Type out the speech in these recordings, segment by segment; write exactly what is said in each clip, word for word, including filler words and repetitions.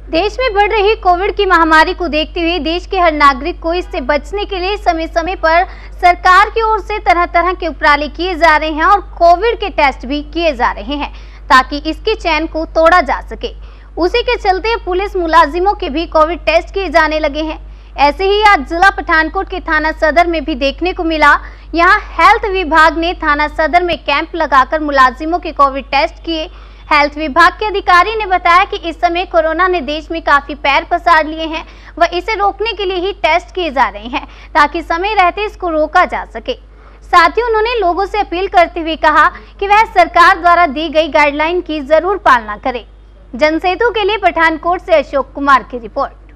देश में बढ़ रही कोविड की महामारी को देखते हुए देश के हर नागरिक को इससे बचने के लिए समय समय पर सरकार की ओर से तरह तरह के उपराले किए जा रहे हैं और कोविड के टेस्ट भी किए जा रहे हैं ताकि इसके चैन को तोड़ा जा सके। उसी के चलते पुलिस मुलाजिमों के भी कोविड टेस्ट किए जाने लगे हैं। ऐसे ही आज जिला पठानकोट के थाना सदर में भी देखने को मिला। यहाँ हेल्थ विभाग ने थाना सदर में कैंप लगाकर मुलाजिमों के कोविड टेस्ट किए। हेल्थ विभाग के अधिकारी ने बताया कि इस समय कोरोना ने देश में काफी पैर पसार लिए हैं व इसे रोकने के लिए ही टेस्ट किए जा रहे हैं ताकि समय रहते इसको रोका जा सके। साथ ही उन्होंने लोगों से अपील करते हुए कहा कि वह सरकार द्वारा दी गई गाइडलाइन की जरूर पालना करें। जनसेतु के लिए पठानकोट से अशोक कुमार की रिपोर्ट।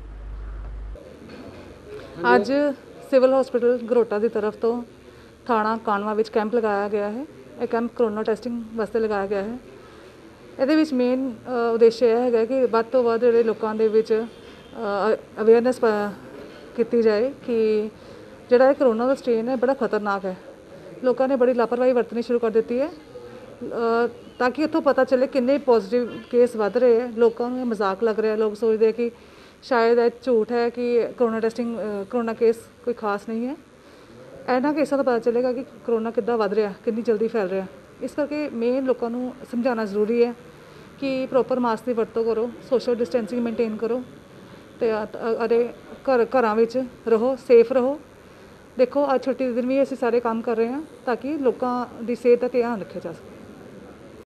आज सिविल हॉस्पिटल घरोटा की तरफ तो थाना कानवा विच कैंप लगाया गया है। यह कैंप कोरोना टेस्टिंग वास्ते लगाया गया है। ਇਹਦੇ ਵਿੱਚ ਮੇਨ ਉਦੇਸ਼ ਇਹ ਹੈਗਾ ਕਿ ਵੱਧ ਤੋਂ ਵੱਧ ਜਿਹੜੇ ਲੋਕਾਂ ਦੇ ਵਿੱਚ ਅਵੇਅਰਨੈਸ ਕੀਤੀ ਜਾਏ ਕਿ ਜਿਹੜਾ ਇਹ ਕਰੋਨਾ ਦਾ ਸਟ੍ਰੇਨ ਹੈ ਬੜਾ ਖਤਰਨਾਕ ਹੈ। ਲੋਕਾਂ ਨੇ ਬੜੀ ਲਾਪਰਵਾਹੀ ਵਰਤਣੀ ਸ਼ੁਰੂ ਕਰ ਦਿੱਤੀ ਹੈ ਤਾਂ ਕਿ ਇੱਥੋਂ ਪਤਾ ਚੱਲੇ ਕਿੰਨੇ ਪੋਜ਼ਿਟਿਵ ਕੇਸ ਵੱਧ ਰਹੇ ਹੈ। ਲੋਕਾਂ ਨੂੰ ਮਜ਼ਾਕ ਲੱਗ ਰਿਹਾ, ਲੋਕ ਸੋਚਦੇ ਕਿ ਸ਼ਾਇਦ ਇਹ ਝੂਠ ਹੈ ਕਿ ਕਰੋਨਾ ਟੈਸਟਿੰਗ ਕਰੋਨਾ ਕੇਸ ਕੋਈ ਖਾਸ ਨਹੀਂ ਹੈ। ਇਹਨਾਂ ਕੇਸਾਂ ਦਾ ਪਤਾ ਚੱਲੇਗਾ ਕਿ ਕਰੋਨਾ ਕਿੱਦਾਂ ਵੱਧ ਰਿਹਾ, ਕਿੰਨੀ ਜਲਦੀ ਫੈਲ ਰਿਹਾ। इस करके मेन लोगों को समझाना जरूरी है कि प्रॉपर मास्क की वरतों करो, सोशल डिस्टेंसिंग मेनटेन करो तो अरे घर घरां विच रहो, सेफ रहो। देखो आज छुट्टी के दिन भी असीं सारे काम कर रहे हैं ताकि लोगों की सेहत का ध्यान रखा जा सके।